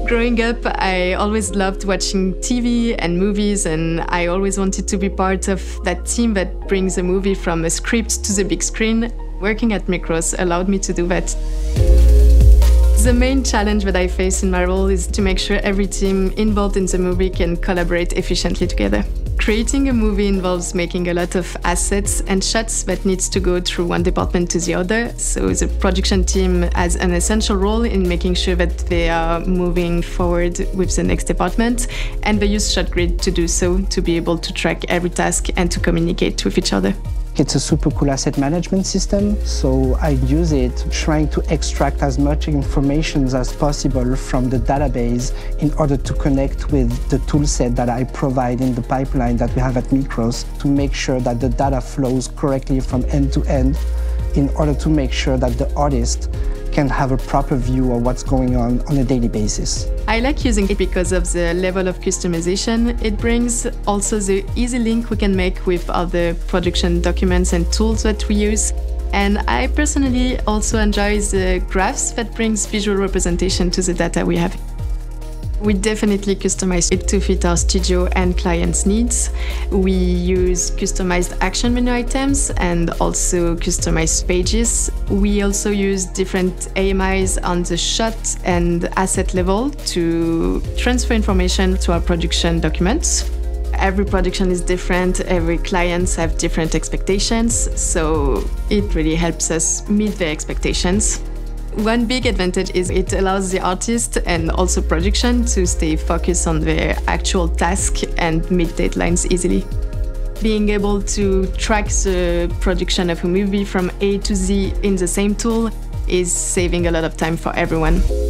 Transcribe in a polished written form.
Growing up, I always loved watching TV and movies, and I always wanted to be part of that team that brings a movie from a script to the big screen. Working at Mikros allowed me to do that. The main challenge that I face in my role is to make sure every team involved in the movie can collaborate efficiently together. Creating a movie involves making a lot of assets and shots that needs to go through one department to the other. So the production team has an essential role in making sure that they are moving forward with the next department, and they use ShotGrid to do so, to be able to track every task and to communicate with each other. It's a super cool asset management system, so I use it trying to extract as much information as possible from the database in order to connect with the toolset that I provide in the pipeline that we have at Mikros to make sure that the data flows correctly from end to end in order to make sure that the artist can have a proper view of what's going on a daily basis. I like using it because of the level of customization it brings, also the easy link we can make with other production documents and tools that we use. And I personally also enjoy the graphs that brings visual representation to the data we have. We definitely customize it to fit our studio and clients' needs. We use customized action menu items and also customized pages. We also use different AMIs on the shot and asset level to transfer information to our production documents. Every production is different, every client have different expectations, so it really helps us meet their expectations. One big advantage is it allows the artist and also production to stay focused on their actual task and meet deadlines easily. Being able to track the production of a movie from A to Z in the same tool is saving a lot of time for everyone.